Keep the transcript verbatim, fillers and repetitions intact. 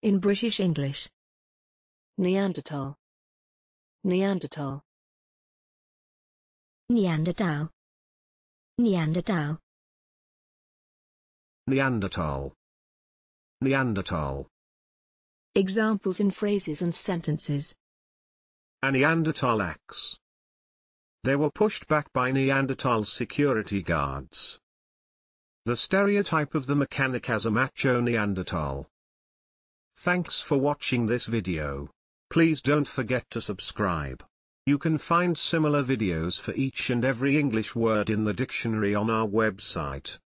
In British English. Neanderthal. Neanderthal. Neanderthal. Neanderthal. Neanderthal. Neanderthal. Examples in phrases and sentences. A Neanderthal axe. They were pushed back by Neanderthal security guards. The stereotype of the mechanic as a macho Neanderthal. Thanks for watching this video. Please don't forget to subscribe. You can find similar videos for each and every English word in the dictionary on our website.